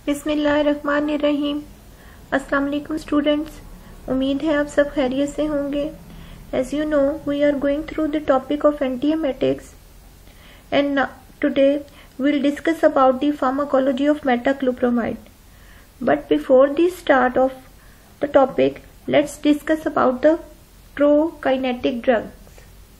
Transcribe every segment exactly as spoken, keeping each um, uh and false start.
बिस्मिल्लाहिर्रहमानिर्रहीम। अस्सलाम वालेकुम स्टूडेंट्स, उम्मीद है आप सब खैरियत से होंगे। As you know we are going through the topic of antiemetics and today we'll discuss about the pharmacology of metoclopramide. But before the start of the topic, let's discuss about the prokinetic drugs.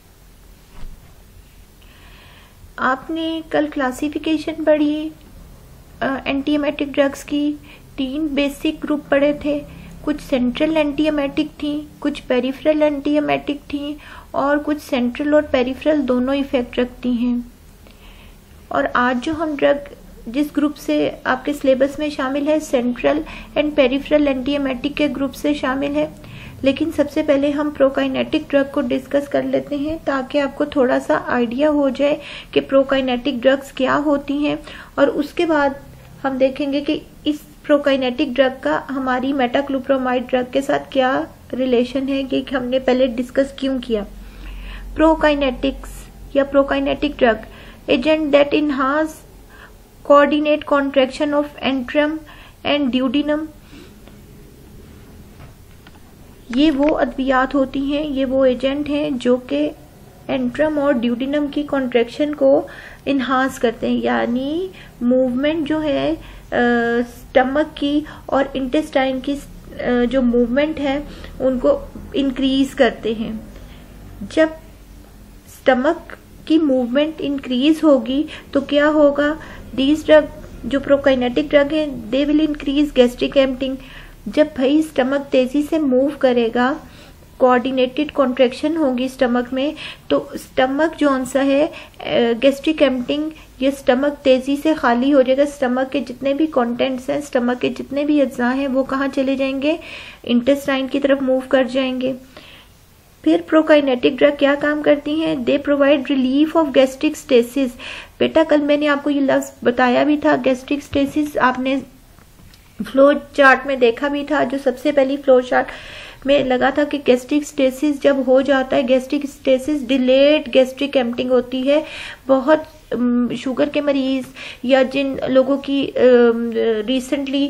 आपने कल classification पढ़ी एंटीएमेटिक drugs की। तीन basic group पढ़े थे, कुछ central एंटीएमेटिक थी, कुछ पेरिफेरल एंटीएमेटिक थी और कुछ सेंट्रल और पेरिफेरल दोनों इफेक्ट रखती हैं। और आज जो हम ड्रग जिस ग्रुप से आपके सिलेबस में शामिल है, सेंट्रल एंड पेरिफेरल एंटीएमेटिक के ग्रुप से शामिल है। लेकिन सबसे पहले हम प्रोकाइनेटिक ड्रग को डिस्कस कर लेते हैं ताकि आपको थोड़ा सा आइडिया हो जाए कि प्रोकाइनेटिक ड्रग्स क्या होती हैं, और उसके बाद हम देखेंगे कि इस प्रोकाइनेटिक ड्रग का हमारी मेटोक्लोप्रामाइड ड्रग के साथ क्या रिलेशन है, कि हमने पहले डिस्कस क्यों किया। प्रोकाइनेटिक्स या prokinetic drug agent that enhance coordinate contraction of antrum and duodenum। ये वो अद्वियात होती हैं, ये वो एजेंट हैं जो कि एंट्रम और ड्यूडिनम की कॉन्ट्रैक्शन को इन्हांस करते हैं, यानी मूवमेंट जो है स्टमक की और इंटेस्टाइन की uh, जो मूवमेंट है उनको इंक्रीज करते हैं। जब स्टमक की मूवमेंट इंक्रीज होगी तो क्या होगा, दीज ड्रग जो प्रोकाइनेटिक ड्रग है they will increase gastric emptying. जब भाई स्टमक तेजी से मूव करेगा, कोऑर्डिनेटेड कॉन्ट्रैक्शन होगी स्टमक में, तो स्टमक जो सा है गैस्ट्रिक एम्पटिंग, ये स्टमक तेजी से खाली हो जाएगा। स्टमक के जितने भी कंटेंट्स हैं, स्टमक के जितने भी अज्जा हैं वो कहाँ चले जाएंगे, इंटेस्टाइन की तरफ मूव कर जाएंगे। फिर प्रोकाइनेटिक ड्रग क्या काम करती हैं, they provide relief of gastric stasis. बेटा कल मैंने आपको ये लफ्ज बताया भी था, गैस्ट्रिक स्टेसिस आपने फ्लो चार्ट में देखा भी था। जो सबसे पहली फ्लो चार्ट में लगा था कि गैस्ट्रिक स्टेसिस जब हो जाता है, gastric stasis delayed gastric emptying होती है। बहुत शुगर के मरीज या जिन लोगों की रिसेंटली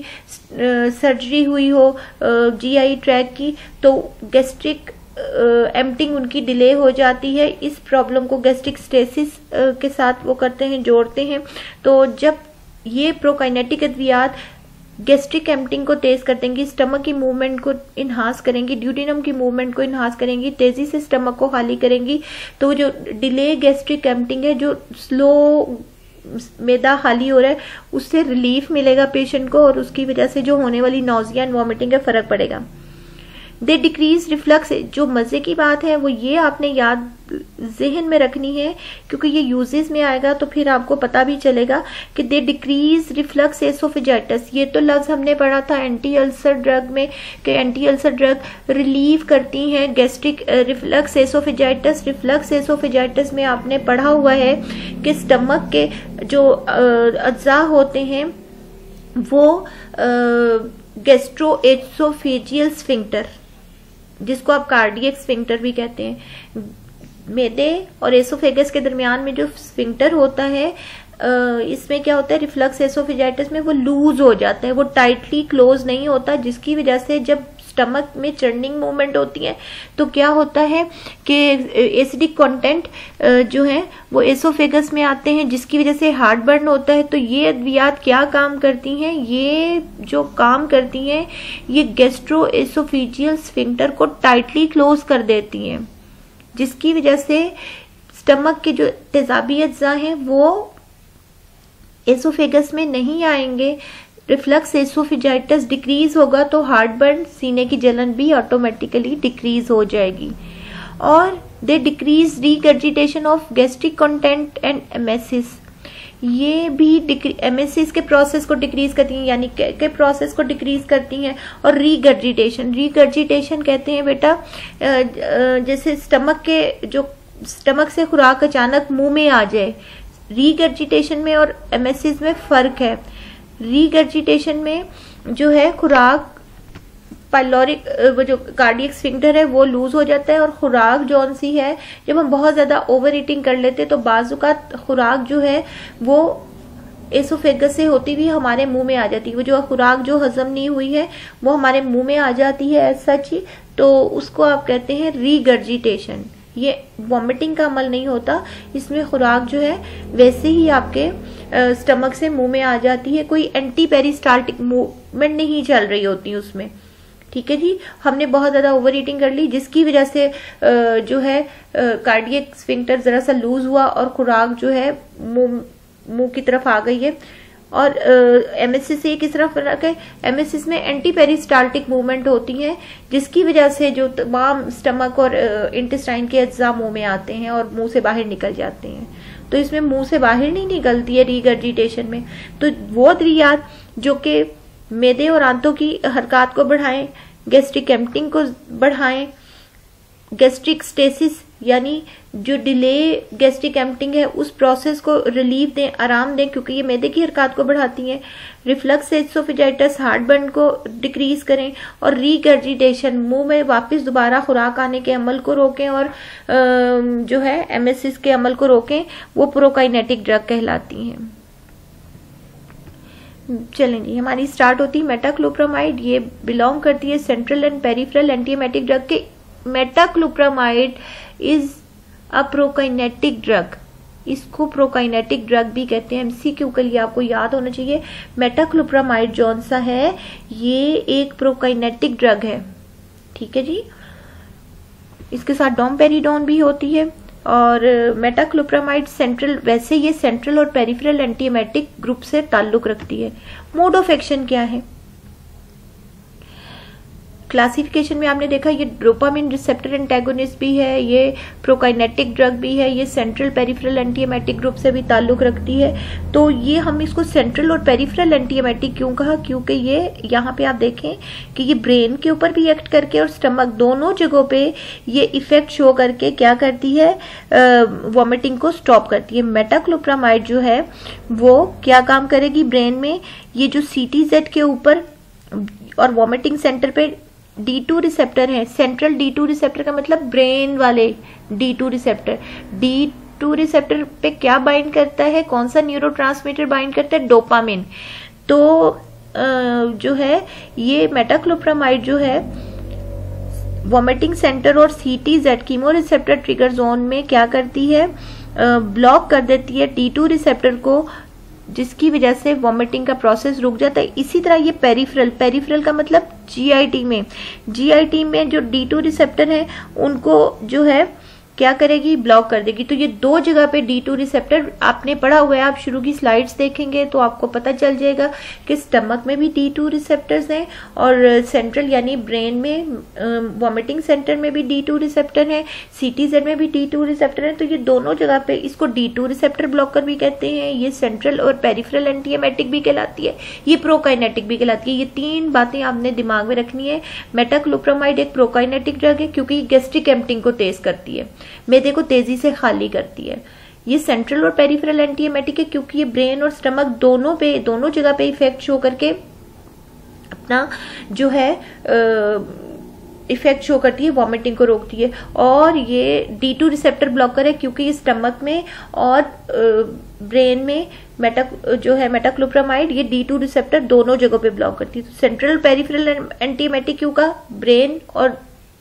सर्जरी हुई हो जीआई ट्रैक की, तो गैस्ट्रिक एम्पटिंग uh, उनकी डिले हो जाती है। इस प्रॉब्लम को गैस्ट्रिक स्टेसिस uh, के साथ वो करते हैं, जोड़ते हैं। तो जब ये प्रोकाइनेटिक अद्वियात गैस्ट्रिक एम्पटिंग को तेज कर देंगी, स्टमक की मूवमेंट को इन्हांस करेंगी, ड्यूडिनम की मूवमेंट को इन्हांस करेंगी, तेजी से स्टमक को खाली करेंगी, तो जो डिले गैस्ट्रिक एम्पटिंग है, जो स्लो मैदा खाली हो रहा है, उससे रिलीफ मिलेगा पेशेंट को और उसकी वजह से जो होने वाली नोजिया एंड वॉमिटिंग है फर्क पड़ेगा। They decrease reflux. जो मजे की बात है वो ये आपने याद जहन में रखनी है, क्योंकि ये यूजेस में आएगा तो फिर आपको पता भी चलेगा कि दे डिक्रीज रिफ्लक्स एसोफेजाइटिस। ये तो लफ्ज हमने पढ़ा था एंटी अल्सर ड्रग में कि एंटी अल्सर ड्रग रिलीव करती हैं gastric reflux oesophagitis. Reflux oesophagitis में आपने पढ़ा हुआ है कि स्टमक के जो अज्जा होते हैं वो गैस्ट्रोएसोफेजियल स्फिंक्टर, जिसको आप कार्डियक स्फिंक्टर भी कहते हैं, मैदे और एसोफेगस के दरमियान में जो स्फिंक्टर होता है, इसमें क्या होता है, रिफ्लक्स एसोफेजाइटिस में वो लूज हो जाता है, वो टाइटली क्लोज नहीं होता, जिसकी वजह से जब स्टमक में चर्निंग मूवमेंट होती है तो क्या होता है कि एसिडिक कंटेंट जो है वो एसोफेगस में आते हैं, जिसकी वजह से हार्ट बर्न होता है। तो ये अद्वियात क्या काम करती हैं, ये जो काम करती हैं ये गैस्ट्रो एसोफेजियल स्फिंक्टर को टाइटली क्लोज कर देती हैं, जिसकी वजह से स्टमक के जो तेजाबी अज्जा हैं वो एसोफेगस में नहीं आएंगे। रिफ्लक्स एसोफेजाइटिस डिक्रीज होगा तो हार्ट बर्न, सीने की जलन भी ऑटोमेटिकली डिक्रीज हो जाएगी। और they decrease regurgitation of gastric content and emesis. ये भी एमेसिस के प्रोसेस को डिक्रीज करती हैं, यानी के, के प्रोसेस को डिक्रीज करती हैं। और रीगर्जिटेशन, रीगर्जिटेशन कहते हैं बेटा जैसे स्टमक के जो स्टमक से खुराक अचानक मुंह में आ जाए, रीगर्जिटेशन में और एमेसिस में फर्क है। रीगर्जिटेशन में जो है खुराक पाइलोरिक वो जो कार्डियक स्फिंक्टर है वो लूज हो जाता है, और खुराक जौन सी है जब हम बहुत ज्यादा ओवर ईटिंग कर लेते हैं तो बाजुकात खुराक जो है वो एसोफेगस से होती हुई हमारे मुंह में आ जाती है। वो जो खुराक जो हजम नहीं हुई है वो हमारे मुंह में आ जाती है एज सच ही, तो उसको आप कहते हैं रीगर्जिटेशन। ये वॉमिटिंग का अमल नहीं होता, इसमें खुराक जो है वैसे ही आपके स्टमक से मुंह में आ जाती है, कोई एंटी पेरिस्टाल्टिक मूवमेंट नहीं चल रही होती उसमें। ठीक है जी, हमने बहुत ज्यादा ओवर ईटिंग कर ली जिसकी वजह से जो है कार्डियक स्फिंक्टर जरा सा लूज हुआ और खुराक जो है मुंह मुंह की तरफ आ गई है। और एमएससिस से किस तरफ फर्क है, एमएससिस में एंटी पेरिस्टाल्टिक मूवमेंट होती है जिसकी वजह से जो तमाम स्टमक और इंटेस्टाइन के अज्जा मुंह में आते हैं और मुंह से बाहर निकल जाते हैं। तो इसमें मुंह से बाहर नहीं निकलती है रीगर्जिटेशन में। तो वो अद्वियात जो कि मैदे और आंतों की हरकत को बढ़ाएं, गैस्ट्रिक एम्पटिंग को बढ़ाएं, गैस्ट्रिक स्टेसिस यानी जो डिले गैस्ट्रिक एम्पटिंग है उस प्रोसेस को रिलीफ दें, आराम दें, क्योंकि ये मैदे की हरकत को बढ़ाती हैं। रिफ्लक्स एसोफेजाइटिस, हार्टबर्न को डिक्रीज करें और रीगर्जिटेशन मुंह में वापस दोबारा खुराक आने के अमल को रोकें और जो है एमएससिस के अमल को रोकें, वो प्रोकाइनेटिक ड्रग कहलाती हैं। चलें जी, हमारी स्टार्ट होती है मेटाक्लोप्रामाइड। ये बिलोंग करती है central and peripheral antiemetic drug के। Metoclopramide is a prokinetic drug, इसको प्रोकाइनेटिक ड्रग भी कहते हैं। एमसीक्यू के लिए आपको याद होना चाहिए, मेटाक्लोप्रामाइड जौन सा है ये एक प्रोकाइनेटिक ड्रग है। ठीक है जी, इसके साथ डोमपेरिडोन भी होती है। और मेटाक्लोप्रामाइड सेंट्रल, वैसे ये सेंट्रल और पेरिफेरल एंटीएमेटिक ग्रुप से ताल्लुक रखती है। मोड ऑफ एक्शन क्या है, क्लासिफिकेशन में आपने देखा ये डोपामिन रिसेप्टर एंटेगोनिस्ट भी है, ये प्रोकाइनेटिक ड्रग भी है, ये सेंट्रल पेरिफेरल एंटीएमेटिक ग्रुप से भी ताल्लुक रखती है। तो ये हम इसको सेंट्रल और पेरिफेरल एंटीएमेटिक क्यों कहा, क्योंकि ये यहाँ पे आप देखें कि ये ब्रेन के ऊपर भी एक्ट करके और स्टमक दोनों जगहों पे ये इफेक्ट शो करके क्या करती है, वॉमिटिंग को स्टॉप करती है। मेटाक्लोप्रामाइड जो है वो क्या काम करेगी ब्रेन में, ये जो सीटीजेड के ऊपर और वॉमिटिंग सेंटर पे डी टू रिसेप्टर है, सेंट्रल डी टू रिसेप्टर का मतलब ब्रेन वाले D two receptor, D two receptor पे क्या बाइंड करता है, कौन सा न्यूरोट्रांसमीटर बाइंड करता है, डोपामिन। तो जो है ये मेटाक्लोप्रामाइड जो है वॉमिटिंग सेंटर और CTZ chemo receptor trigger zone में क्या करती है, ब्लॉक कर देती है डी टू रिसेप्टर को, जिसकी वजह से वॉमिटिंग का प्रोसेस रुक जाता है। इसी तरह ये पेरिफेरल, पेरिफेरल का मतलब जीआईटी में, जीआईटी में जो डी टू रिसेप्टर है उनको जो है क्या करेगी, ब्लॉक कर देगी। तो ये दो जगह पे डी टू रिसेप्टर आपने पढ़ा हुआ है, आप शुरू की स्लाइड्स देखेंगे तो आपको पता चल जाएगा कि स्टमक में भी डी टू रिसेप्टर्स हैं और सेंट्रल यानी ब्रेन में वॉमिटिंग सेंटर में भी डी टू रिसेप्टर है, सीटीजेड में भी डी टू रिसेप्टर है। तो ये दोनों जगह पे इसको डी टू रिसेप्टर ब्लॉकर भी कहते हैं, ये सेंट्रल और पेरिफेरल एंटीएमेटिक भी कहलाती है, ये प्रोकाइनेटिक भी कहलाती है। ये तीन बातें आपने दिमाग में रखनी है। मेटाक्लोप्रामाइड एक प्रोकाइनेटिक ड्रग है क्योंकि गैस्ट्रिक एम्पटिंग को तेज करती है, मैदे को तेजी से खाली करती है। ये सेंट्रल और पेरिफेरल एंटीएमेटिक है क्योंकि ये ब्रेन और स्टमक दोनों पे, दोनों जगह पे इफेक्ट शो करके अपना जो है इफेक्ट शो करती है, वॉमिटिंग को रोकती है। और ये डी टू रिसेप्टर ब्लॉकर है क्योंकि ये स्टमक में और ब्रेन में मेटा जो है मेटाक्लोप्रामाइड ये डी टू रिसेप्टर दोनों जगहों पे ब्लॉक करती है। तो सेंट्रल पेरिफेरल एंटीएमेटिक क्यों का, ब्रेन और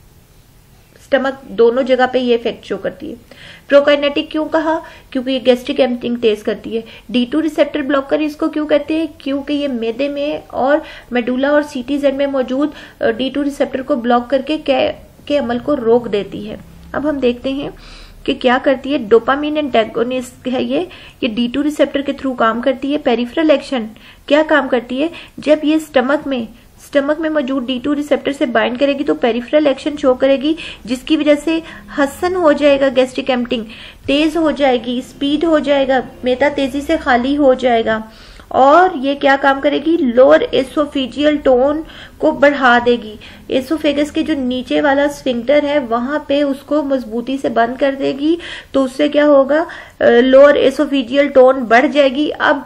स्टमक दोनों जगह पे ये इफेक्ट शो करती है। प्रोकाइनेटिक क्यों कहा, क्योंकि ये गैस्ट्रिक एम्पटिंग तेज करती है। डी टू रिसेप्टर ब्लॉकर इसको क्यों कहते हैं, क्योंकि ये मैदे में और मेडुला और सीटीजेड में मौजूद डी टू रिसेप्टर को ब्लॉक करके के, के अमल को रोक देती है। अब हम देखते हैं कि क्या करती है। डोपामिन एंटेगोनिस्ट है ये ये डी टू रिसेप्टर के थ्रू काम करती है। पेरिफेरल एक्शन क्या काम करती है, जब ये स्टमक में स्टमक में मौजूद डी टू रिसेप्टर से बाइंड करेगी तो पेरिफेरल एक्शन शो करेगी, जिसकी वजह से हसन हो जाएगा, गैस्ट्रिक एम्पटिंग तेज हो जाएगी, स्पीड हो जाएगा, मैदा तेजी से खाली हो जाएगा। और ये क्या काम करेगी, लोअर एसोफेजियल टोन को बढ़ा देगी। एसोफेगस के जो नीचे वाला स्फिंक्टर है वहां पे उसको मजबूती से बंद कर देगी, तो उससे क्या होगा, लोअर एसोफेजियल टोन बढ़ जाएगी। अब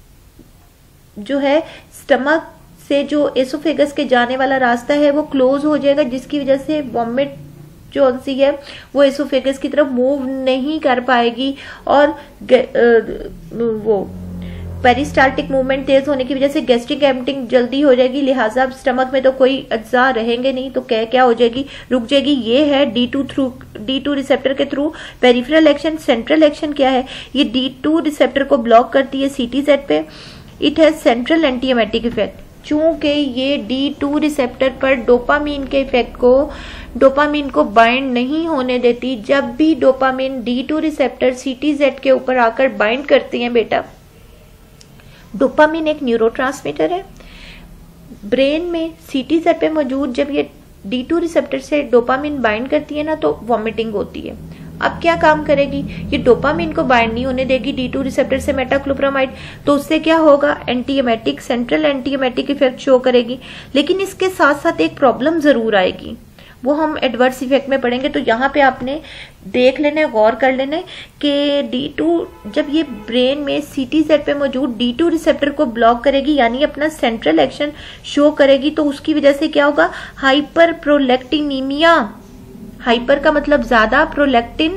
जो है स्टमक से जो एसोफेगस के जाने वाला रास्ता है वो क्लोज हो जाएगा, जिसकी वजह से वॉमिट जो सी है वो एसोफेगस की तरफ मूव नहीं कर पाएगी और वो पेरिस्टाल्टिक मूवमेंट तेज होने की वजह से गैस्ट्रिक एम्प्टिंग जल्दी हो जाएगी, लिहाजा स्टमक में तो कोई अज्जा रहेंगे नहीं, तो क्या क्या हो जाएगी, रुक जाएगी। ये है D two through D two receptor के through peripheral action. Central action क्या है, ये डी टू रिसेप्टर को ब्लॉक करती है सीटीजेड पे। It has central antiemetic effect. चूंकि ये डी टू रिसेप्टर पर डोपामीन के इफेक्ट को डोपामीन को बाइंड नहीं होने देती, जब भी dopamine D two receptor CTZ के ऊपर आकर बाइंड करती हैं बेटा, डोपामीन एक न्यूरोट्रांसमीटर है ब्रेन में, सीटीजेड पे मौजूद जब ये डी टू रिसेप्टर से डोपामीन बाइंड करती है ना तो वॉमिटिंग होती है। अब क्या काम करेगी, ये डोपामीन को बाइंड नहीं होने देगी डी टू रिसेप्टर से मेटाक्लोप्रामाइड, तो उससे क्या होगा, antiemetic central antiemetic effect show करेगी। लेकिन इसके साथ साथ एक प्रॉब्लम जरूर आएगी, वो हम एडवर्स इफेक्ट में पढ़ेंगे। तो यहाँ पे आपने देख लेना है, गौर कर लेना है कि डी टू जब ये ब्रेन में सीटीजेड पे मौजूद डी टू रिसेप्टर को ब्लॉक करेगी, यानी अपना सेंट्रल एक्शन शो करेगी, तो उसकी वजह से क्या होगा, हाइपर प्रोलेक्टिनीमिया। हाइपर का मतलब ज्यादा, प्रोलेक्टिन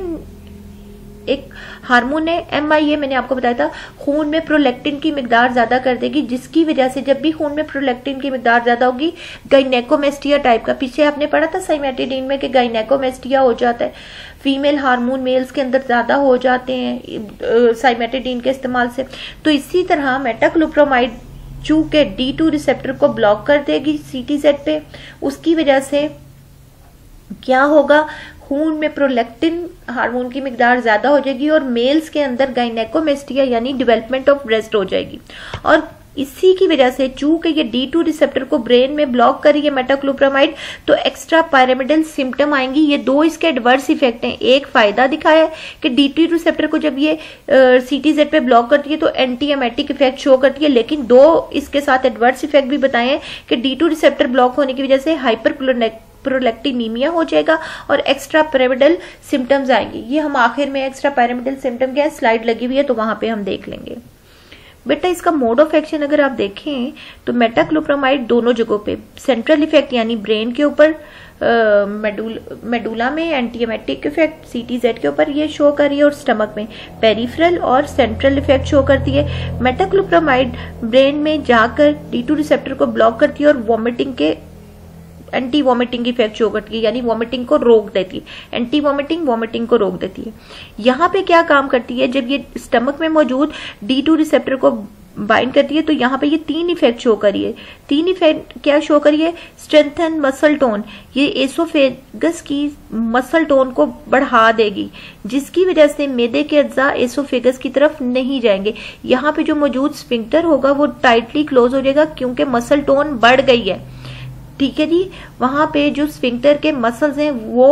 एक हार्मोन है, एम आई ए मैंने आपको बताया था, खून में प्रोलेक्टिन की मिकदार ज्यादा कर देगी, जिसकी वजह से जब भी खून में प्रोलेक्टिन की मिकदार ज्यादा होगी, गाइनेकोमेस्टिया टाइप का, पीछे आपने पढ़ा था साइमेटिडीन में कि गाइनेकोमेस्टिया हो जाता है, फीमेल हार्मोन मेल्स के अंदर ज्यादा हो जाते हैं साइमेटिडीन के इस्तेमाल से। तो इसी तरह मेटाक्लोप्रामाइड चूंकि डी टू रिसेप्टर को ब्लॉक कर देगी सीटीजेड पे, उसकी वजह से क्या होगा, खून में प्रोलेक्टिन हार्मोन की मिकदार ज्यादा हो जाएगी और मेल्स के अंदर गाइनेकोमेस्टिया यानी डेवलपमेंट ऑफ ब्रेस्ट हो जाएगी। और इसी की वजह से चूंकि ये डी टू रिसेप्टर को ब्रेन में ब्लॉक करी है मेटाक्लोप्रामाइड, तो एक्स्ट्रा पायरामिडल सिम्टम आएंगी। ये दो इसके एडवर्स इफेक्ट हैं। एक फायदा दिखाया है कि डी टू रिसेप्टर को जब ये सीटीजेड पे ब्लॉक करती है तो एंटीएमेटिक इफेक्ट शो करती है, लेकिन दो इसके साथ एडवर्स इफेक्ट भी बताए हैं कि डी टू रिसेप्टर ब्लॉक होने की वजह से हाइपर प्रोलेक्टिनीमिया हो जाएगा और एक्स्ट्रा पैरामिडल सिम्टम्स आएंगे। ये हम आखिर में एक्स्ट्रा पैरामिडल सिम्टम क्या है, स्लाइड लगी हुई है तो वहां पे हम देख लेंगे। बेटा इसका मोड ऑफ एक्शन अगर आप देखें तो मेटाक्लोप्रामाइड दोनों जगहों पे, सेंट्रल इफेक्ट यानी ब्रेन के ऊपर, मेडुल मेडुला में एंटीएमेटिक इफेक्ट सीटीजेड के ऊपर ये शो कर रही है, और स्टमक में पेरिफेरल और सेंट्रल इफेक्ट शो करती है। मेटाक्लोप्रामाइड ब्रेन में जाकर डी टू रिसेप्टर को ब्लॉक करती है और वॉमिटिंग के एंटी वॉमिटिंग इफेक्ट शो करती है, यानी वॉमिटिंग को रोक देती है। एंटी वॉमिटिंग वॉमिटिंग को रोक देती है। यहाँ पे क्या काम करती है, जब ये स्टमक में मौजूद डी टू रिसेप्टर को बाइंड करती है तो यहाँ पे ये तीन इफेक्ट शो करिए। तीन इफेक्ट क्या शो करिए, स्ट्रेंथन मसल टोन, ये एसोफेगस की मसल टोन को बढ़ा देगी, जिसकी वजह से मैदे के अज्जा एसोफेगस की तरफ नहीं जाएंगे। यहाँ पे जो मौजूद स्फिंक्टर होगा वो टाइटली क्लोज हो जाएगा क्योंकि मसल टोन बढ़ गई है। ठीक है जी, वहां पे जो स्फिंक्टर के मसल्स हैं वो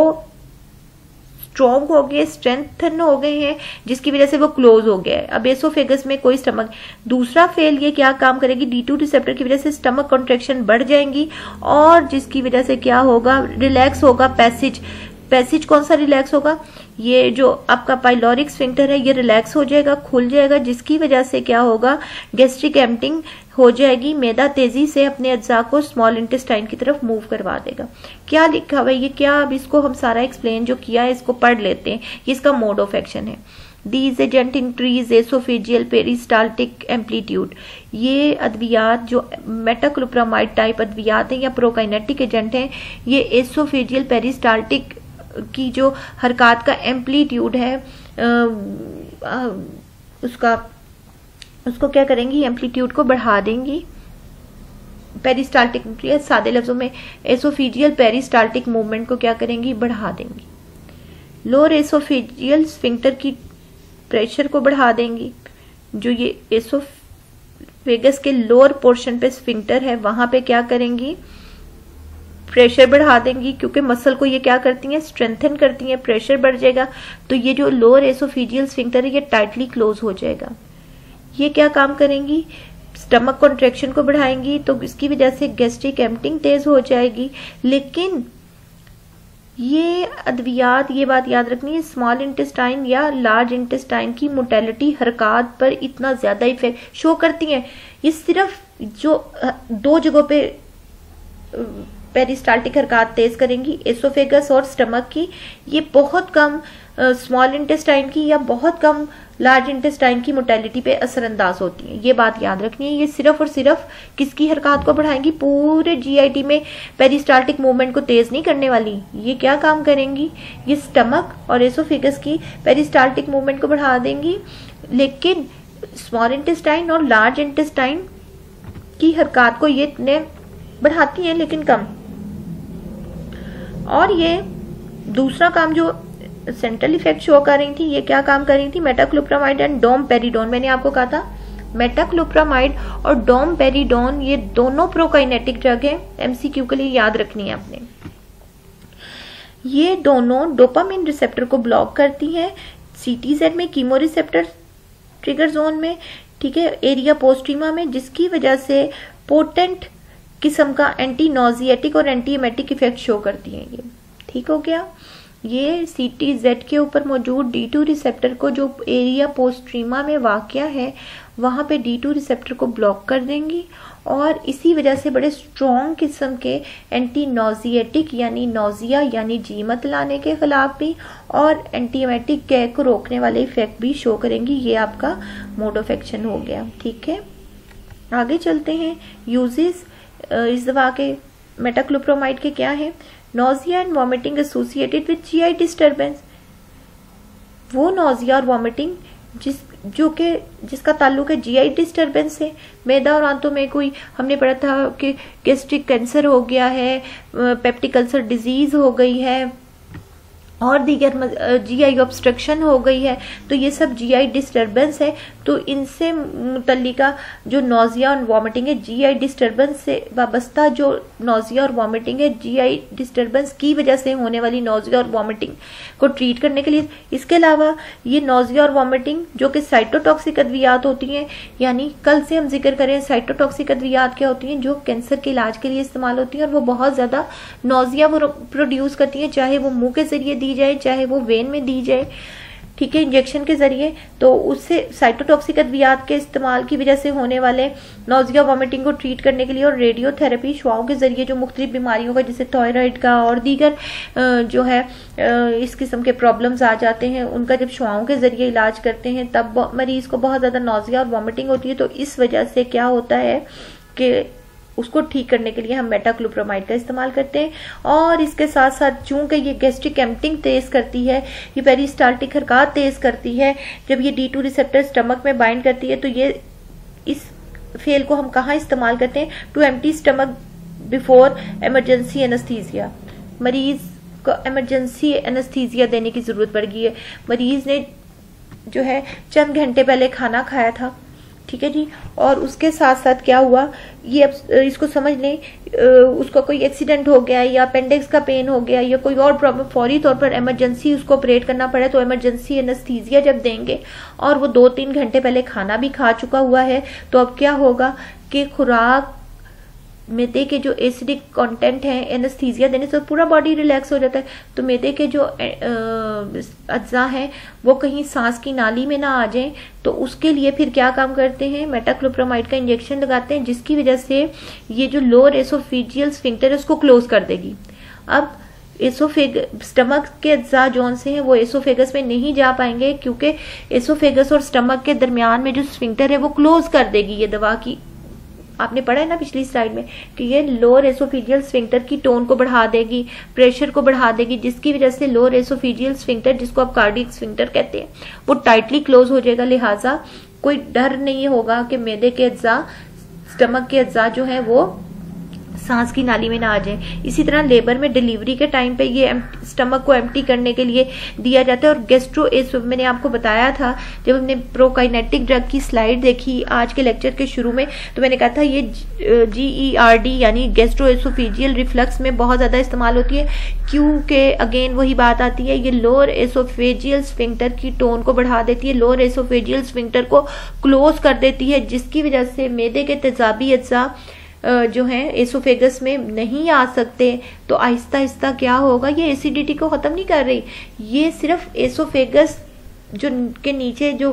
स्ट्रॉन्ग हो गए, स्ट्रेंथन हो गए हैं, जिसकी वजह से वो क्लोज हो गया है। अब एसोफेगस में कोई स्टमक, दूसरा फेल ये क्या काम करेगी, डी टू रिसेप्टर की वजह से स्टमक कॉन्ट्रेक्शन बढ़ जाएंगी और जिसकी वजह से क्या होगा, रिलैक्स होगा पैसेज। पैसेज कौन सा रिलैक्स होगा, ये जो आपका पाइलोरिक स्फिंक्टर है ये रिलैक्स हो जाएगा, खुल जाएगा, जिसकी वजह से क्या होगा, गैस्ट्रिक एम्प्टिंग हो जाएगी। मैदा तेजी से अपने अज्जा को स्मॉल इंटेस्टाइन की तरफ मूव करवा देगा। क्या लिखा हुआ है ये, क्या अब इसको हम सारा एक्सप्लेन जो किया है इसको पढ़ लेते हैं। ये इसका मोड ऑफ एक्शन है। These agent increase esophageal peristaltic amplitude। ये अद्वियात जो मेटाक्लोप्रामाइड टाइप अद्वियात हैं या प्रोकाइनेटिक एजेंट हैं, ये एसोफेजियल पेरिस्टाल्टिक की जो हरकत का एम्पलीट्यूड है आ, आ, उसका उसको क्या करेंगी, एम्पलीट्यूड को बढ़ा देंगी। पेरिस्टाल्टिक, सादे लफ्जों में एसोफेजियल पेरिस्टाल्टिक मूवमेंट को क्या करेंगी, बढ़ा देंगी। लोअर एसोफेजियल स्फिंक्टर की प्रेशर को बढ़ा देंगी। जो ये एसोफेगस के लोअर पोर्शन पे स्फिंक्टर है वहां पे क्या करेंगी, प्रेशर बढ़ा देंगी, क्योंकि मसल को ये क्या करती हैं, स्ट्रेंथन करती हैं, प्रेशर बढ़ जाएगा तो ये जो लोअर एसोफेजियल स्फिंक्टर है ये टाइटली क्लोज हो जाएगा। ये क्या काम करेंगी, स्टमक कॉन्ट्रेक्शन को बढ़ाएंगी तो इसकी वजह से गैस्ट्रिक एम्प्टिंग तेज हो जाएगी। लेकिन ये अद्वियात, ये बात याद रखनी है, स्मॉल इंटेस्टाइन या लार्ज इंटेस्टाइन की मोटेलिटी हरकत पर इतना ज्यादा इफेक्ट शो करती हैं। ये सिर्फ जो दो जगहों पे पेरिस्टाल्टिक हरकत तेज करेंगी, एसोफेगस और स्टमक की, ये बहुत कम स्मॉल इंटेस्टाइन की या बहुत कम लार्ज इंटेस्टाइन की मोटेलिटी पे असरअंदाज होती हैं। ये बात याद रखनी है। ये सिर्फ और सिर्फ किसकी हरकत को बढ़ाएंगी, पूरे जीआईटी में पेरिस्टाल्टिक मूवमेंट को तेज नहीं करने वाली। ये क्या काम करेंगी, ये स्टमक और एसोफेगस की पेरिस्टाल्टिक मूवमेंट को बढ़ा देंगी, लेकिन स्मॉल इंटेस्टाइन और लार्ज इंटेस्टाइन की हरकत को ये इतने बढ़ाती हैं लेकिन कम। और ये दूसरा काम जो सेंट्रल इफेक्ट शो कर रही थी, ये क्या काम कर रही थी, मेटाक्लोप्रामाइड एंड डोमपेरिडोन। मैंने आपको कहा था मेटाक्लोप्रामाइड और डोमपेरिडोन ये दोनों प्रोकाइनेटिक ड्रग है, एमसीक्यू के लिए याद रखनी है आपने। ये दोनों डोपामिन रिसेप्टर को ब्लॉक करती हैं सीटीजेड में, कीमो रिसेप्टर ट्रिगर जोन में, ठीक है, एरिया पोस्ट्रीमा में, जिसकी वजह से पोटेंट किस्म का एंटी नोजिएटिक और एंटी एमेटिक इफेक्ट शो करती हैं ये। ठीक हो गया। ये सीटीजेड के ऊपर मौजूद डी टू रिसेप्टर को जो एरिया पोस्ट्रीमा में वाक़या है वहां पे डी टू रिसेप्टर को ब्लॉक कर देंगी और इसी वजह से बड़े स्ट्रॉन्ग किस्म के एंटी नोजिएटिक यानी नोजिया यानी जी मत लाने के खिलाफ भी और एंटी एमेटिक गैग को रोकने वाले इफेक्ट भी शो करेंगी। ये आपका मोड ऑफ एक्शन हो गया। ठीक है, आगे चलते हैं। यूजेस इस दवा के मेटाक्लोप्रामाइड के क्या है, nausea and vomiting associated with GI disturbance. वो नोजिया और वॉमिटिंग जिस जो के जिसका ताल्लुक है जीआई डिस्टर्बेंस से, मैदा और आंतों में कोई हमने पढ़ा था कि गैस्ट्रिक कैंसर हो गया है, पेप्टिक अल्सर डिजीज हो गई है और दीगर जीआई ऑब्स्ट्रक्शन हो गई है, तो ये सब जीआई डिस्टर्बेंस है। तो इनसे मुतल्लिका जो नोजिया और वॉमिटिंग है, जीआई डिस्टर्बेंस से वाबस्ता जो नोजिया और वॉमिटिंग है, जीआई डिस्टर्बेंस की वजह से होने वाली नोजिया और वॉमिटिंग को ट्रीट करने के लिए। इसके अलावा ये नोजिया और वॉमिटिंग जो कि साइटोटॉक्सिक अद्वियात होती हैं, यानी कल से हम जिक्र करें साइटोटॉक्सिक अद्वियात क्या होती हैं, जो कैंसर के इलाज के लिए इस्तेमाल होती हैं और वो बहुत ज्यादा नोजिया वो प्रोड्यूस करती हैं, चाहे वो मुंह के जरिए दी जाए चाहे वो वेन में दी जाए, ठीक है, इंजेक्शन के जरिए। तो उससे साइटोटॉक्सिक अद्वियात के इस्तेमाल की वजह से होने वाले नोजिया वॉमिटिंग को ट्रीट करने के लिए और रेडियोथेरेपी शुआओं के जरिए जो मुख्तलिफ बीमारियों का जैसे थायराइड का और दीगर जो है इस किस्म के प्रॉब्लम्स आ जाते हैं, उनका जब शुआओं के जरिए इलाज करते हैं तब मरीज को बहुत ज्यादा नोजिया और वॉमिटिंग होती है। तो इस वजह से क्या होता है कि उसको ठीक करने के लिए हम मेटाक्लोप्रामाइड का इस्तेमाल करते हैं। और इसके साथ साथ चूंकि ये गैस्ट्रिक एम्पटिंग तेज करती है, ये पेरिस्टाल्टिक हरकत तेज करती है, जब ये डी टू रिसेप्टर स्टमक में बाइंड करती है तो ये इस फेल को हम कहाँ इस्तेमाल करते हैं, to empty stomach before emergency anaesthesia. मरीज को इमरजेंसी एनेस्थीसिया देने की जरूरत पड़ गई है, मरीज ने जो है चंद घंटे पहले खाना खाया था, ठीक है जी, और उसके साथ साथ क्या हुआ, ये अब इसको समझ लें, उसको कोई एक्सीडेंट हो गया या अपेंडिक्स का पेन हो गया या कोई और प्रॉब्लम, फौरी तौर पर इमरजेंसी उसको ऑपरेट करना पड़े, तो इमरजेंसी एनेस्थीसिया जब देंगे और वो दो तीन घंटे पहले खाना भी खा चुका हुआ है, तो अब क्या होगा कि खुराक मैदे के जो एसिडिक कंटेंट है एनेस्थीसिया देने से पूरा बॉडी रिलैक्स हो जाता है। तो मैदे के जो अज्जा हैं वो कहीं सांस की नाली में ना आ जाएं, तो उसके लिए फिर क्या काम करते हैं, मेटाक्लोप्रामाइड का इंजेक्शन लगाते हैं, जिसकी वजह से ये जो लोअर एसोफेजियल स्फिंक्टर है उसको क्लोज कर देगी। अब एसोफेग स्टमक के अज्जा जोन से हैं वो एसोफेगस में नहीं जा पाएंगे, क्योंकि एसोफेगस और स्टमक के दरमियान में जो स्फिंक्टर है वो क्लोज कर देगी ये दवा की। आपने पढ़ा है ना पिछली स्लाइड में कि ये लोअर एसोफेजियल स्फिंक्टर की टोन को बढ़ा देगी, प्रेशर को बढ़ा देगी, जिसकी वजह से लोअर एसोफेजियल स्फिंक्टर, जिसको आप कार्डियक स्फिंक्टर कहते हैं, वो टाइटली क्लोज हो जाएगा। लिहाजा कोई डर नहीं होगा कि मैदे के अज्जा, स्टमक के अज्जा जो है वो सांस की नाली में ना आ जाए। इसी तरह लेबर में डिलीवरी के टाइम पे ये स्टमक को एम्प्टी करने के लिए दिया जाता है। और गैस्ट्रो एस मैंने आपको बताया था जब हमने प्रोकाइनेटिक ड्रग की स्लाइड देखी आज के लेक्चर के शुरू में, तो मैंने कहा था ये जीईआरडी यानी गैस्ट्रो एसोफेजियल रिफ्लक्स में बहुत ज्यादा इस्तेमाल होती है, क्योंकि अगेन वही बात आती है, ये लोअर एसोफेजियल स्फिंक्टर की टोन को बढ़ा देती है, लोअर एसोफेजियल स्फिंक्टर को क्लोज कर देती है, जिसकी वजह से मैदे के तेजाबी अज्जा जो है एसोफेगस में नहीं आ सकते। तो आहिस्ता आहिस्ता क्या होगा, ये एसिडिटी को खत्म नहीं कर रही, ये सिर्फ एसोफेगस जो के नीचे जो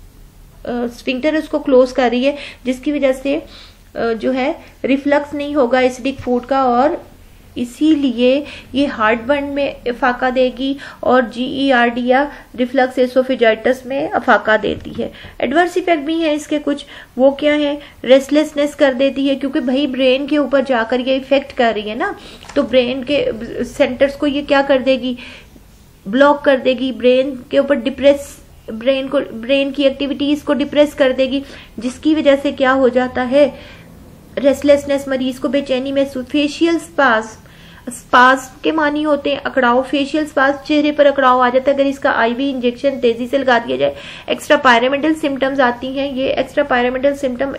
स्फिंक्टर है उसको क्लोज कर रही है, जिसकी वजह से जो है रिफ्लक्स नहीं होगा एसिडिक फूड का और इसीलिए ये हार्ट बर्न में अफाका देगी और जीईआरडी या रिफ्लक्स एसोफेजाइटिस में अफाका देती है। एडवर्स इफेक्ट भी हैं इसके कुछ, वो क्या है, रेस्टलेसनेस कर देती है, क्योंकि भाई ब्रेन के ऊपर जाकर ये इफेक्ट कर रही है ना, तो ब्रेन के सेंटर्स को ये क्या कर देगी, ब्लॉक कर देगी, ब्रेन के ऊपर डिप्रेस ब्रेन को ब्रेन की एक्टिविटीज को डिप्रेस कर देगी, जिसकी वजह से क्या हो जाता है, रेस्टलेसनेस, मरीज को बेचैनी महसूस, फेशियल स्पास स्पास के मानी होते हैं अकड़ाव, फेशियल स्पास चेहरे पर अकड़ाव आ जाता है अगर इसका आईवी इंजेक्शन तेजी से लगा दिया जाए। एक्स्ट्रा पायरामिडल सिम्टम्स आती हैं, ये एक्स्ट्रा पायरामिडल सिम्टम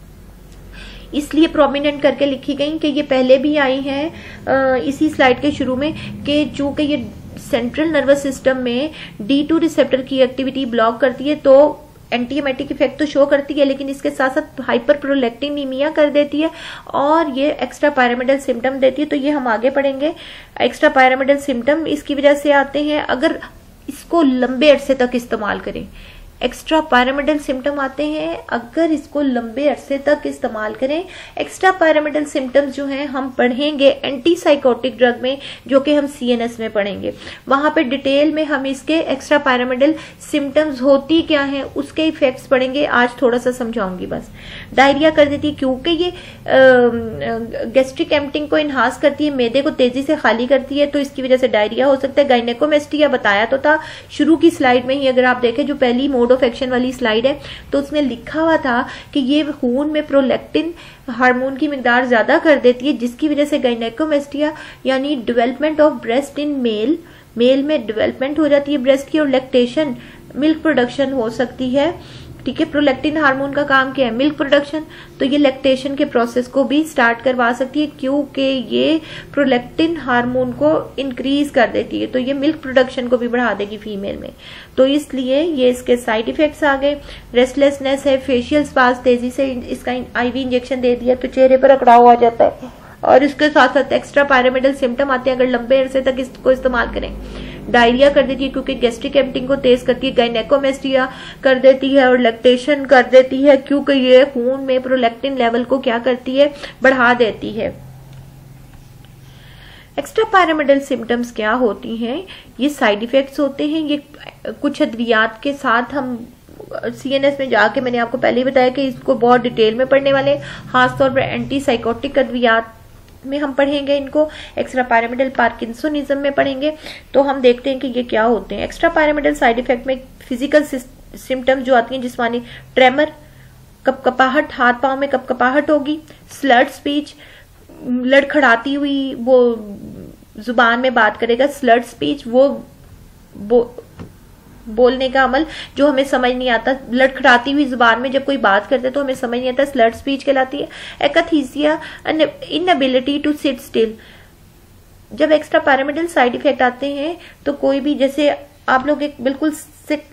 इसलिए प्रोमिनेंट करके लिखी गई कि ये पहले भी आई हैं इसी स्लाइड के शुरू में, कि चूंकि ये सेंट्रल नर्वस सिस्टम में डी टू रिसेप्टर की एक्टिविटी ब्लॉक करती है तो एंटीएमेटिक इफेक्ट तो शो करती है, लेकिन इसके साथ साथ हाइपर प्रोलैक्टिनीमिया कर देती है और ये एक्स्ट्रा पायरामिडल सिम्टम देती है। तो ये हम आगे पढ़ेंगे। एक्स्ट्रा पायरामिडल सिम्टम इसकी वजह से आते हैं अगर इसको लंबे अरसे तक इस्तेमाल करें। एक्स्ट्रा पायरामिडल सिम्टम आते हैं अगर इसको लंबे अरसे तक इस्तेमाल करें। एक्स्ट्रा पायरामिडल सिम्टम्स जो हैं हम पढ़ेंगे एंटीसाइकोटिक ड्रग में, जो कि हम सीएनएस में पढ़ेंगे। वहां पे डिटेल में हम इसके एक्स्ट्रा पायरामिडल सिम्टम्स होती क्या हैं उसके इफेक्ट्स पढ़ेंगे। आज थोड़ा सा समझाऊंगी बस। डायरिया कर देती है क्योंकि ये गैस्ट्रिक एम्प्टिंग को इनहांस करती है, मैदे को तेजी से खाली करती है, तो इसकी वजह से डायरिया हो सकता है। गायनेकोमेस्टिया बताया तो था शुरू की स्लाइड में ही, अगर आप देखें जो पहली मोड ऑफ एक्शन वाली स्लाइड है तो उसमें लिखा हुआ था कि ये खून में प्रोलैक्टिन हार्मोन की मिकदार ज्यादा कर देती है, जिसकी वजह से गायनेकोमेस्टिया यानी development of breast in male male में डेवलपमेंट हो जाती है ब्रेस्ट की, और लैक्टेशन मिल्क प्रोडक्शन हो सकती है। ठीक है, प्रोलैक्टिन हार्मोन का काम क्या है, मिल्क प्रोडक्शन, तो ये लैक्टेशन के प्रोसेस को भी स्टार्ट करवा सकती है क्योंकि ये प्रोलैक्टिन हार्मोन को इंक्रीज कर देती है, तो ये मिल्क प्रोडक्शन को भी बढ़ा देगी फीमेल में। तो इसलिए ये इसके साइड इफेक्ट्स आ गए। रेस्टलेसनेस है, फेशियल स्पास, तेजी से इसका आईवी इंजेक्शन दे दिया तो चेहरे पर अकड़ाव आ जाता है, और इसके साथ साथ एक्स्ट्रा पायरामिडल सिम्टम आते हैं अगर लंबे अरसे तक इसको इस्तेमाल करें। डायरिया कर देती है क्योंकि गैस्ट्रिक एम्प्टिंग को तेज करती है, गायनेकोमेस्टिया कर देती है, और लैक्टेशन कर देती है क्योंकि ये खून में प्रोलैक्टिन लेवल को क्या करती है, बढ़ा देती है। एक्स्ट्रा पायरामिडल सिम्टम्स क्या होती हैं, ये साइड इफेक्ट्स होते हैं। ये कुछ अद्वियात के साथ हम सीएनएस में जाके मैंने आपको पहले ही बताया कि इसको बहुत डिटेल में पढ़ने वाले, खासतौर पर एंटी साइकोटिक अद्वियात में हम पढ़ेंगे इनको। एक्स्ट्रा पायरामिडल पार्किंसोनिज्म में पढ़ेंगे। तो हम देखते हैं कि ये क्या होते हैं। एक्स्ट्रा पायरामिडल साइड इफेक्ट में फिजिकल सिम्टम्स जो आती हैं जिस्मानी, ट्रेमर, कपकपाहट, हाथ पांव में कपकपाहट होगी, स्लर्ड स्पीच, लड़खड़ाती हुई वो जुबान में बात करेगा, स्लर्ड स्पीच वो बो, बोलने का अमल जो हमें समझ नहीं आता, लड़खड़ाती हुई जुबान में जब कोई बात करते तो हमें समझ नहीं आता, स्लर्ड स्पीच कहलाती है। Akathisia, inability to sit still. जब एक्स्ट्रा पैरामिडल साइड इफेक्ट आते हैं तो कोई भी, जैसे आप लोग एक बिल्कुल सिट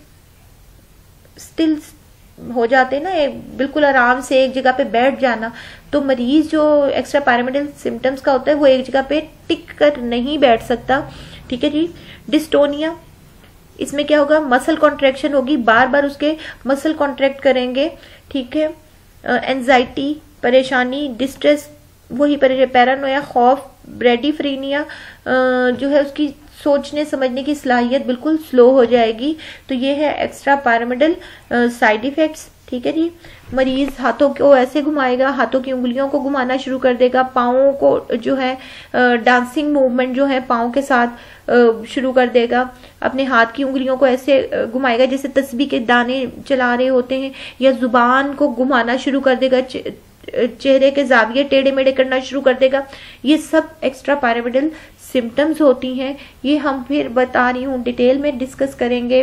स्टिल हो जाते हैं ना, एक बिल्कुल आराम से एक जगह पे बैठ जाना, तो मरीज जो एक्स्ट्रा पैरामिडल सिम्टम्स का होता है वो एक जगह पे टिक कर नहीं बैठ सकता। ठीक है जी। डिस्टोनिया, इसमें क्या होगा, मसल कॉन्ट्रैक्शन होगी, बार बार उसके मसल कॉन्ट्रैक्ट करेंगे। ठीक है। एंजाइटी, परेशानी, डिस्ट्रेस, वही पैरानोया, खौफ, ब्रेडिफ्रीनिया, जो है उसकी सोचने समझने की सलाहियत बिल्कुल स्लो हो जाएगी। तो ये है एक्स्ट्रा पैरामिडल साइड इफेक्ट्स। ठीक है जी। मरीज हाथों को ऐसे घुमाएगा, हाथों की उंगलियों को घुमाना शुरू कर देगा, पाँवों को जो है डांसिंग मूवमेंट जो है पाँव के साथ शुरू कर देगा, अपने हाथ की उंगलियों को ऐसे घुमाएगा जैसे तस्बीह के दाने चला रहे होते हैं, या जुबान को घुमाना शुरू कर देगा, चेहरे के जाविये टेढ़े मेढ़े करना शुरू कर देगा। ये सब एक्स्ट्रा पैरामिडल सिम्टम्स होती हैं। ये हम फिर बता रही हूँ डिटेल में डिस्कस करेंगे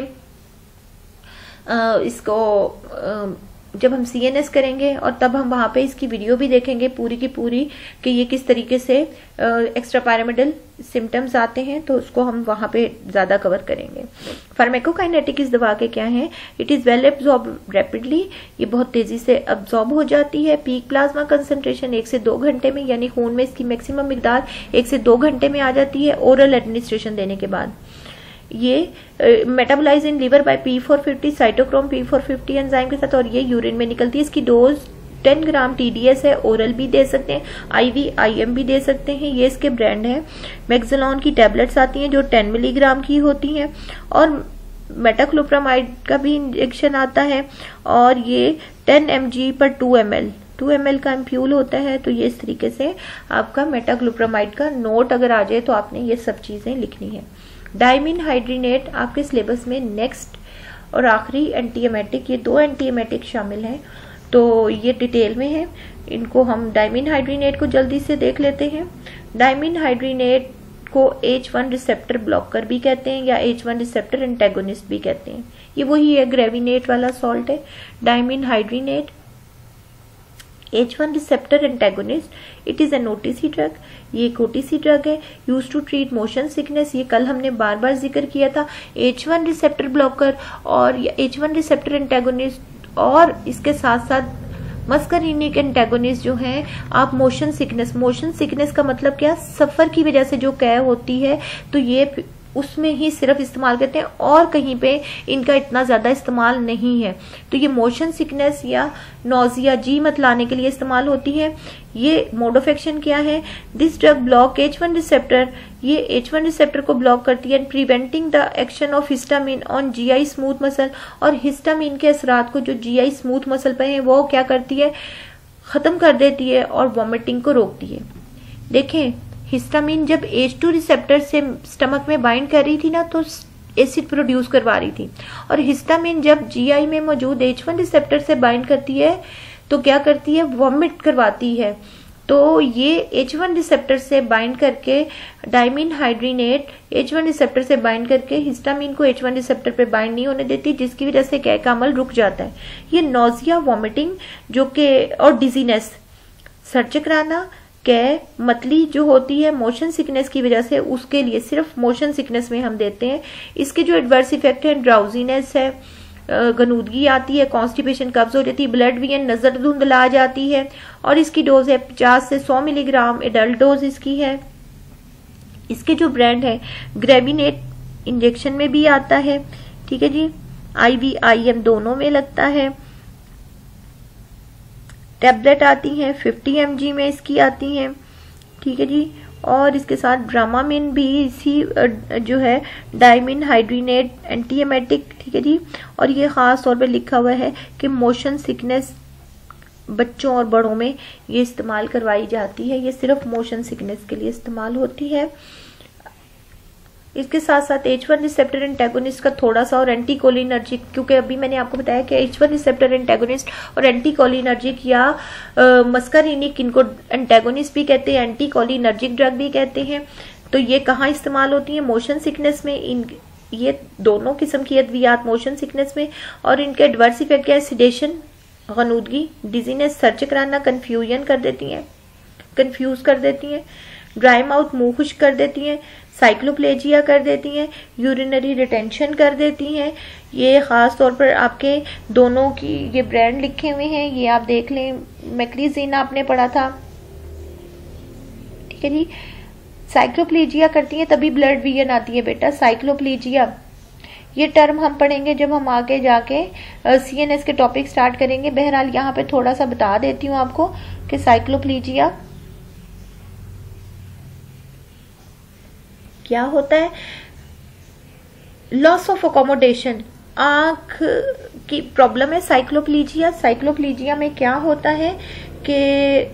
आ, इसको आ, जब हम सीएनएस करेंगे, और तब हम वहां पे इसकी वीडियो भी देखेंगे पूरी की पूरी कि ये किस तरीके से एक्स्ट्रा पैरामिडल सिम्टम्स आते हैं, तो उसको हम वहां पे ज्यादा कवर करेंगे। फार्माकोकाइनेटिक इस दवा के क्या है, it is well absorb rapidly, ये बहुत तेजी से अब्जॉर्ब हो जाती है। पीक प्लाज्मा कंसंट्रेशन एक से दो घंटे में, यानी खून में इसकी मैक्सिमम मिकदार एक से दो घंटे में आ जाती है ओरल एडमिनिस्ट्रेशन देने के बाद। ये metabolise in liver by P four fifty, cytochrome P four fifty enzyme के साथ, और ये यूरिन में निकलती है। इसकी डोज टेन ग्राम टीडीएस है, ओरल भी दे सकते हैं, आईवी आईएम भी दे सकते हैं। ये इसके ब्रांड है। मैक्सिलॉन की टैबलेट्स आती हैं जो टेन मिलीग्राम की होती हैं, और मेटाक्लोप्रामाइड का भी इंजेक्शन आता है, और ये टेन एम जी पर two M L two M L का एम्प्यूल होता है। तो ये इस तरीके से आपका मेटाक्लोप्रामाइड का नोट अगर आ जाए तो आपने ये सब चीजें लिखनी है। डायमिन हाइड्रीनेट आपके सिलेबस में नेक्स्ट और आखिरी एंटीएमेटिक, ये दो एंटीएमेटिक शामिल हैं, तो ये डिटेल में है। इनको हम डायमिन हाइड्रीनेट को जल्दी से देख लेते हैं। डायमिन हाइड्रीनेट को एच वन रिसेप्टर ब्लॉकर भी कहते हैं या एच वन रिसेप्टर एंटेगोनिस्ट भी कहते हैं। ये वही है, ग्रेविनेट वाला सॉल्ट है dimenhydrinate. H one receptor antagonist, it is an OTC drug. ये एक ओटीसी ड्रग है, use to treat motion sickness. ये कल हमने बार बार जिक्र किया था। एच वन रिसेप्टर ब्लॉकर और एच वन रिसेप्टर एंटेगोनिस्ट और इसके साथ साथ मस्करीनिक एंटेगोनिस्ट जो हैं, आप मोशन सिकनेस, मोशन सिकनेस का मतलब क्या, सफर की वजह से जो कैर होती है, तो ये उसमें ही सिर्फ इस्तेमाल करते हैं और कहीं पे इनका इतना ज्यादा इस्तेमाल नहीं है। तो ये मोशन सिकनेस या नोजिया, जी मत लाने के लिए इस्तेमाल होती है। ये मोड ऑफ एक्शन क्या है, this drug block H one receptor, ये एच वन रिसेप्टर को ब्लॉक करती है, preventing the action of histamine on GI smooth muscle, और हिस्टामिन के असरात को जो जीआई स्मूथ मसल पे है वो क्या करती है, खत्म कर देती है और वॉमिटिंग को रोकती है। देखें, हिस्टामिन जब एच टू रिसेप्टर से स्टमक में बाइंड कर रही थी ना, तो एसिड प्रोड्यूस करवा रही थी, और हिस्टामिन जब जीआई में मौजूद एच वन रिसेप्टर से बाइंड करती है तो क्या करती है, वॉमिट करवाती है। तो ये एच वन रिसेप्टर से बाइंड करके, dimenhydrinate H one receptor से बाइंड करके हिस्टामिन को एच वन रिसेप्टर पे बाइंड नहीं होने देती, जिसकी वजह से कैर का अमल रुक जाता है। ये नोजिया, वॉमिटिंग जो के और डिजीनेस, सर चकराना, कै मतली जो होती है मोशन सिकनेस की वजह से, उसके लिए सिर्फ मोशन सिकनेस में हम देते हैं। इसके जो एडवर्स इफेक्ट है, ड्राउजीनेस है, गनूदगी आती है, कॉन्स्टिपेशन, कब्ज हो जाती है, ब्लड वीन, नजर धुंधला जाती है, और इसकी डोज है पचास से सौ मिलीग्राम, एडल्ट डोज इसकी है। इसके जो ब्रांड है, ग्रेविनेट इंजेक्शन में भी आता है, ठीक है जी, आईवी आईएम दोनों में लगता है। टैबलेट आती हैं फिफ्टी एम जी में इसकी आती हैं, ठीक है जी, और इसके साथ ड्रामामिन भी इसी जो है डायमिन हाइड्रीनेट एंटीएमेटिक, ठीक है जी, और ये खास तौर पे लिखा हुआ है कि मोशन सिकनेस बच्चों और बड़ों में ये इस्तेमाल करवाई जाती है। ये सिर्फ मोशन सिकनेस के लिए इस्तेमाल होती है। इसके साथ साथ एच वन रिसेप्टर एंटेगोनिस्ट का थोड़ा सा और एंटी कोलिनर्जिक, क्योंकि अभी मैंने आपको बताया कि एच वन रिसेप्टर एंटेगोनिस्ट और एंटी कोलिनर्जिक या मस्करीनिक, इनको एंटेगोनिस्ट भी कहते हैं, एंटी कोलिनर्जिक ड्रग भी कहते हैं। तो ये कहाँ इस्तेमाल होती है, मोशन सिकनेस में। इन ये दोनों किस्म की अद्वियात मोशन सिकनेस में, और इनके एडवर्स इफेक्ट क्या है, सिडेशन, गनूदगी, डिजीनेस, सर चकराना, कंफ्यूजन कर देती हैं, कंफ्यूज कर देती हैं, ड्राई माउथ, मुंह खुश्क कर देती हैं, साइक्लोप्लेजिया कर देती हैं, यूरिनरी रिटेंशन कर देती हैं। ये खास तौर पर आपके दोनों की ये ब्रांड लिखे हुए हैं, ये आप देख लें, मैक्रीजीन आपने पढ़ा था, ठीक है जी। साइक्लोप्लेजिया करती है तभी ब्लड वीजन आती है बेटा, साइक्लोप्लेजिया ये टर्म हम पढ़ेंगे जब हम आगे जाके सीएनएस के टॉपिक स्टार्ट करेंगे। बहरहाल यहाँ पे थोड़ा सा बता देती हूँ आपको कि साइक्लोप्लेजिया क्या होता है। लॉस ऑफ अकोमोडेशन, आंख की प्रॉब्लम है साइक्लोप्लेजिया। साइक्लोप्लेजिया में क्या होता है कि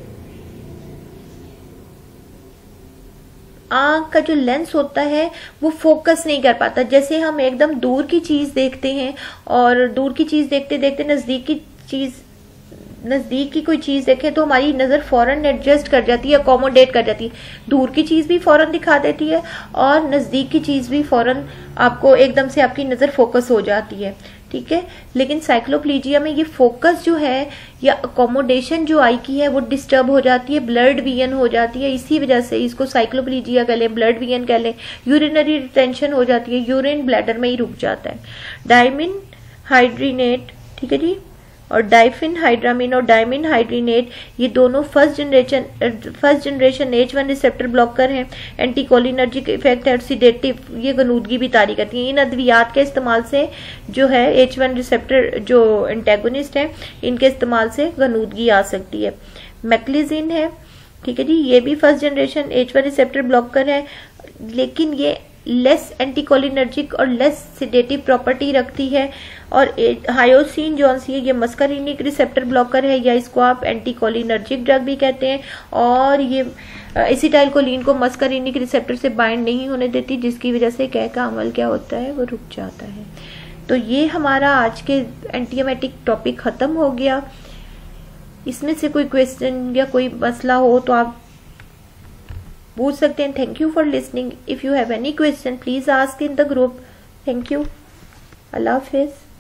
आंख का जो लेंस होता है वो फोकस नहीं कर पाता। जैसे हम एकदम दूर की चीज देखते हैं और दूर की चीज देखते देखते नजदीक की चीज नजदीक की कोई चीज देखें तो हमारी नजर फौरन एडजस्ट कर जाती है, अकोमोडेट कर जाती है। दूर की चीज भी फौरन दिखा देती है और नजदीक की चीज भी फौरन आपको एकदम से आपकी नजर फोकस हो जाती है, ठीक है। लेकिन साइक्लोप्लेजिया में ये फोकस जो है या अकोमोडेशन जो आई की है वो डिस्टर्ब हो जाती है, ब्लड विजन हो जाती है। इसी वजह से इसको साइक्लोप्लेजिया कह लें, ब्लड विजन कह लें, यूरिनरी रिटेंशन हो जाती है, यूरिन ब्लैडर में ही रुक जाता है। डायमिन हाइड्रीनेट, ठीक है जी, और डाइफिन हाइड्रामिन और डायमिन हाइड्रीनेट, ये दोनों first generation first generation H one receptor blocker हैं। एंटीकोलिनर्जिक इफेक्ट है, सीडेटिव, ये गनूदगी भी तारी करती हैं। इन अद्वियात के इस्तेमाल से जो है एच वन रिसेप्टर जो एंटेगोनिस्ट है, इनके इस्तेमाल से गनूदगी आ सकती है। मैक्लिजिन है, ठीक है जी, ये भी first generation H one receptor blocker है, लेकिन ये लेस एंटीकोलिनर्जिक और लेस सिडेटिव प्रॉपर्टी रखती है। और हायोसिन जो सी है, ये मस्कारिनिक रिसेप्टर ब्लॉकर है, या इसको आप एंटीकोलिनर्जिक ड्रग भी कहते हैं। और ये एसिटाइलकोलिन को मस्कारिनिक रिसेप्टर से बाइंड नहीं होने देती, जिसकी वजह से कह का अमल क्या होता है, वो रुक जाता है। तो ये हमारा आज के एंटीएमेटिक टॉपिक खत्म हो गया। इसमें से कोई क्वेश्चन या कोई मसला हो तो आप पूछ सकते हैं। Thank you for listening. If you have any question please ask in the group. Thank you. अल्लाह हाफिज।